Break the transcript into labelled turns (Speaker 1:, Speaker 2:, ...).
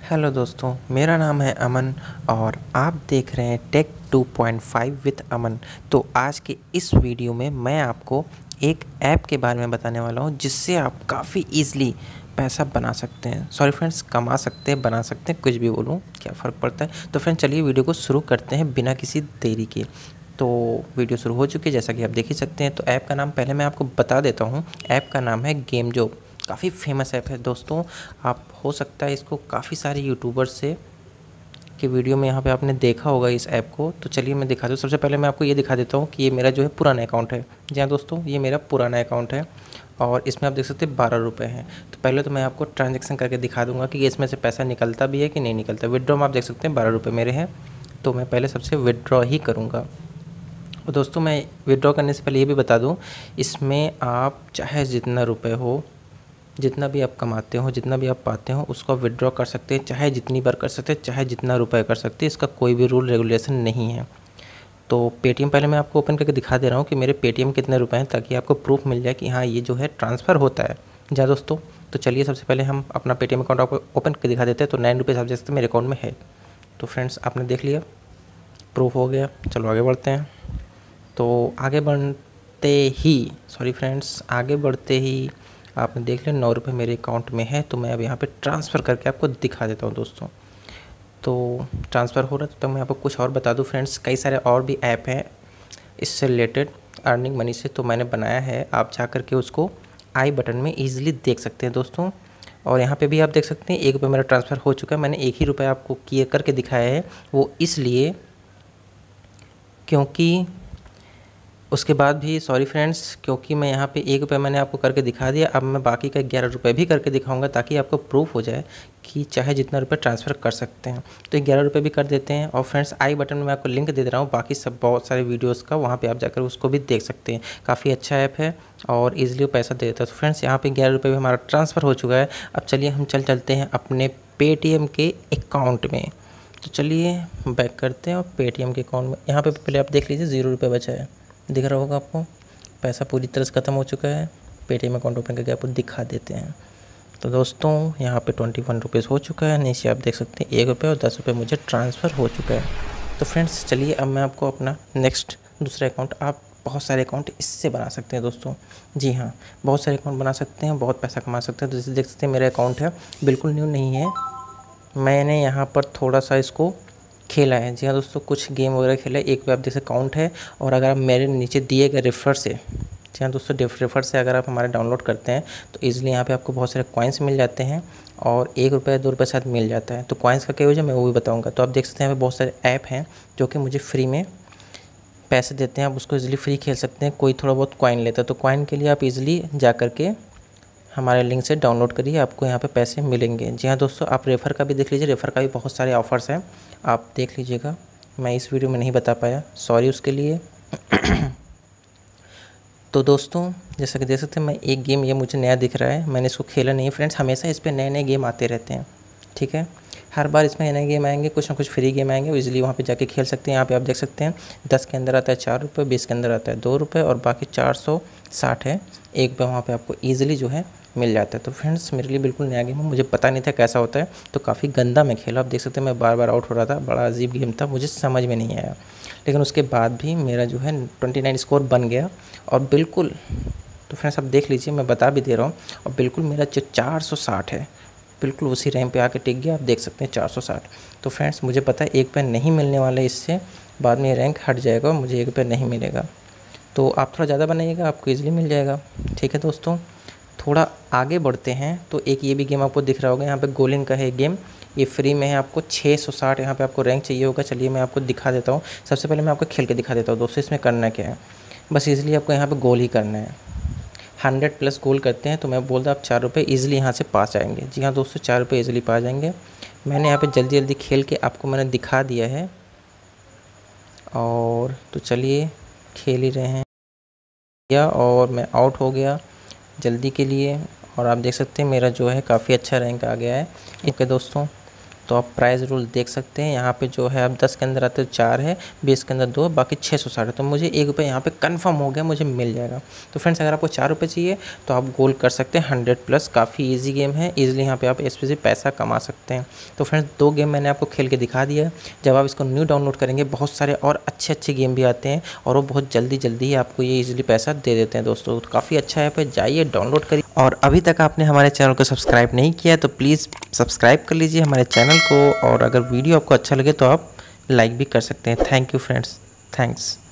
Speaker 1: Hello दोस्तों, मेरा नाम है अमन और आप देख रहे हैं टेक 2.5 विथ अमन। तो आज के इस वीडियो में मैं आपको एक ऐप के बारे में बताने वाला हूं जिससे आप काफ़ी इजीली पैसा बना सकते हैं। सॉरी फ्रेंड्स, कमा सकते हैं, बना सकते हैं, कुछ भी बोलूं, क्या फ़र्क पड़ता है। तो फ्रेंड्स चलिए वीडियो को शुरू करते हैं बिना किसी देरी के। तो वीडियो शुरू हो चुकी है, जैसा कि आप देख ही सकते हैं। तो ऐप का नाम पहले मैं आपको बता देता हूँ। ऐप का नाम है गेम जॉब। काफ़ी फेमस ऐप है दोस्तों। आप हो सकता है इसको काफ़ी सारे यूट्यूबर्स से कि वीडियो में यहाँ पे आपने देखा होगा इस ऐप को। तो चलिए मैं दिखा दूँ। सबसे पहले मैं आपको ये दिखा देता हूँ कि ये मेरा जो है पुराना अकाउंट है। जी हाँ दोस्तों, ये मेरा पुराना अकाउंट है और इसमें आप देख सकते हैं 12 रुपये हैं। तो पहले तो मैं आपको ट्रांजेक्शन करके दिखा दूँगा कि इसमें से पैसा निकलता भी है कि नहीं निकलता। विदड्रॉ में आप देख सकते हैं 12 रुपये मेरे हैं। तो मैं पहले सबसे विदड्रॉ ही करूँगा। और दोस्तों मैं विदड्रॉ करने से पहले ये भी बता दूँ, इसमें आप चाहे जितना रुपये हो, जितना भी आप कमाते हो, जितना भी आप पाते हो, उसको आप विदड्रॉ कर सकते हैं। चाहे जितनी बार कर सकते हैं, चाहे जितना रुपए कर सकते हैं। इसका कोई भी रूल रेगुलेशन नहीं है। तो पेटीएम पहले मैं आपको ओपन करके दिखा दे रहा हूँ कि मेरे पेटीएम कितने रुपए हैं, ताकि आपको प्रूफ मिल जाए कि हाँ ये जो है ट्रांसफ़र होता है। जी दोस्तों, तो चलिए सबसे पहले हम अपना पेटीएम अकाउंट आपको ओपन करके दिखा देते हैं। तो 9 रुपये आप जैसे मेरे अकाउंट में है। तो फ्रेंड्स आपने देख लिया, प्रूफ हो गया। चलो आगे बढ़ते हैं। तो आगे बढ़ते ही सॉरी फ्रेंड्स, आगे बढ़ते ही आपने देख लिया 9 रुपये मेरे अकाउंट में है। तो मैं अब यहाँ पे ट्रांसफ़र करके आपको दिखा देता हूँ दोस्तों। तो ट्रांसफ़र हो रहा है। तो मैं आपको कुछ और बता दूँ फ्रेंड्स, कई सारे और भी ऐप हैं इससे रिलेटेड अर्निंग मनी से, तो मैंने बनाया है। आप जा कर के उसको आई बटन में ईजिली देख सकते हैं दोस्तों। और यहाँ पे भी आप देख सकते हैं 1 रुपये मेरा ट्रांसफ़र हो चुका है। मैंने 1 ही रुपये आपको किए करके दिखाया है, वो इसलिए क्योंकि उसके बाद भी सॉरी फ्रेंड्स, क्योंकि मैं यहाँ पे 1 रुपये मैंने आपको करके दिखा दिया। अब मैं बाकी का 11 रुपये भी करके दिखाऊंगा, ताकि आपको प्रूफ हो जाए कि चाहे जितना रुपये ट्रांसफ़र कर सकते हैं। तो 11 रुपये भी कर देते हैं। और फ्रेंड्स आई बटन में मैं आपको लिंक दे रहा हूँ बाकी सब बहुत सारे वीडियोज़ का, वहाँ पर आप जाकर उसको भी देख सकते हैं। काफ़ी अच्छा ऐप है और ईजिली पैसा दे देता है। तो फ्रेंड्स यहाँ पर 11 रुपये भी हमारा ट्रांसफ़र हो चुका है। अब चलिए हम चलते हैं अपने पेटीएम के अकाउंट में। तो चलिए बैक करते हैं और पेटीएम के अकाउंट में यहाँ पे पहले आप देख लीजिए 0 रुपये बचा है। दिख रहा होगा आपको, पैसा पूरी तरह से ख़त्म हो चुका है। पेटीएम अकाउंट ओपन करके आपको दिखा देते हैं। तो दोस्तों यहाँ पे 21 रुपीज़ हो चुका है। नीचे आप देख सकते हैं 1 रुपये और 10 रुपये मुझे ट्रांसफ़र हो चुका है। तो फ्रेंड्स चलिए अब मैं आपको अपना नेक्स्ट दूसरा अकाउंट, आप बहुत सारे अकाउंट इससे बना सकते हैं दोस्तों। जी हाँ, बहुत सारे अकाउंट बना सकते हैं, बहुत पैसा कमा सकते हैं। तो जैसे देख सकते हैं मेरा अकाउंट है, बिल्कुल न्यू नहीं है। मैंने यहाँ पर थोड़ा सा इसको खेला है। जी हाँ दोस्तों, कुछ गेम वगैरह खेला है। एक पे आप जैसे अकाउंट है, और अगर आप मेरे नीचे दिए गए रेफर से, जी हाँ दोस्तों, रेफर से अगर आप हमारे डाउनलोड करते हैं तो ईज़िली यहाँ पे आपको बहुत सारे कॉइन्स मिल जाते हैं और 1 रुपये 2 रुपये साथ मिल जाता है। तो कॉइन्स का क्या यूज़ है मैं वो भी बताऊँगा। तो आप देख सकते हैं यहाँ पे बहुत सारे ऐप हैं जो कि मुझे फ्री में पैसे देते हैं। आप उसको ईज़िली फ्री खेल सकते हैं। कोई थोड़ा बहुत कॉइन लेता है, तो कॉइन के लिए आप ईज़िली जा कर के हमारे लिंक से डाउनलोड करिए, आपको यहाँ पे पैसे मिलेंगे। जी हाँ दोस्तों, आप रेफ़र का भी देख लीजिए। रेफ़र का भी बहुत सारे ऑफ़र्स हैं, आप देख लीजिएगा। मैं इस वीडियो में नहीं बता पाया, सॉरी उसके लिए। तो दोस्तों जैसा कि देख सकते हैं, मैं एक गेम ये मुझे नया दिख रहा है, मैंने इसको खेला नहीं है फ्रेंड्स। हमेशा इस पर नए नए गेम आते रहते हैं, ठीक है। हर बार इसमें नए गेम आएंगे, कुछ ना कुछ फ्री गेम आएंगे, इजीली वहाँ पे जाके खेल सकते हैं। यहाँ पे आप देख सकते हैं 10 के अंदर आता है 4 रुपये, 20 के अंदर आता है 2 रुपये और बाकी 460 है 1 रुपये। वहाँ पे आपको ईजिली जो है मिल जाता है। तो फ्रेंड्स मेरे लिए बिल्कुल नया गेम है, मुझे पता नहीं था कैसा होता है, तो काफ़ी गंदा मैं खेला। आप देख सकते हैं मैं बार बार आउट हो रहा था, बड़ा अजीब गेम था, मुझे समझ में नहीं आया। लेकिन उसके बाद भी मेरा जो है 29 स्कोर बन गया और बिल्कुल, तो फ्रेंड्स आप देख लीजिए, मैं बता भी दे रहा हूँ। और बिल्कुल मेरा जो 460 है, बिल्कुल उसी रैंक पे आके टिक गया। आप देख सकते हैं 460। तो फ्रेंड्स मुझे पता है 1 रुपये नहीं मिलने वाला है इससे, बाद में ये रैंक हट जाएगा और मुझे 1 रुपये नहीं मिलेगा। तो आप थोड़ा ज़्यादा बनाइएगा, आपको ईजिली मिल जाएगा, ठीक है दोस्तों। थोड़ा आगे बढ़ते हैं तो एक ये भी गेम आपको दिख रहा होगा, यहाँ पे गोलिंग का है गेम, ये फ्री में है। आपको 660 यहाँ पे आपको रैंक चाहिए होगा। चलिए मैं आपको दिखा देता हूँ। सबसे पहले मैं आपको खेल के दिखा देता हूँ दोस्तों, इसमें करना क्या है। बस ईजिली आपको यहाँ पे गोल ही करना है। 100+ गोल करते हैं तो मैं बोलता आप 4 रुपये ईजिली यहाँ से पा जाएंगे। जी हाँ दोस्तों, 4 रुपये ईजिली पा जाएंगे। मैंने यहाँ पे जल्दी जल्दी खेल के आपको मैंने दिखा दिया है। और तो चलिए खेल ही रहे हैं, और मैं आउट हो गया जल्दी के लिए। और आप देख सकते हैं मेरा जो है काफ़ी अच्छा रैंक आ गया है। ओके दोस्तों, तो आप प्राइस रूल देख सकते हैं। यहाँ पे जो है आप 10 के अंदर आते तो 4 है, 20 के अंदर 2, बाकी 660 है। तो मुझे ₹1 यहाँ पे कंफर्म हो गया, मुझे मिल जाएगा। तो फ्रेंड्स अगर आपको ₹4 चाहिए तो आप गोल कर सकते हैं 100+। काफ़ी ईजी गेम है, ईजिली यहाँ पे आप इससे पैसा कमा सकते हैं। तो फ्रेंड्स 2 गेम मैंने आपको खेल के दिखा दिया है। जब आप इसको न्यू डाउनलोड करेंगे बहुत सारे और अच्छे गेम भी आते हैं और वो बहुत जल्दी ही आपको ये ईजिली पैसा दे देते हैं दोस्तों। तो काफ़ी अच्छा ऐप है, जाइए डाउनलोड करिए। और अभी तक आपने हमारे चैनल को सब्सक्राइब नहीं किया तो प्लीज़ सब्सक्राइब कर लीजिए हमारे चैनल को, और अगर वीडियो आपको अच्छा लगे तो आप लाइक भी कर सकते हैं। Thank you friends, thanks.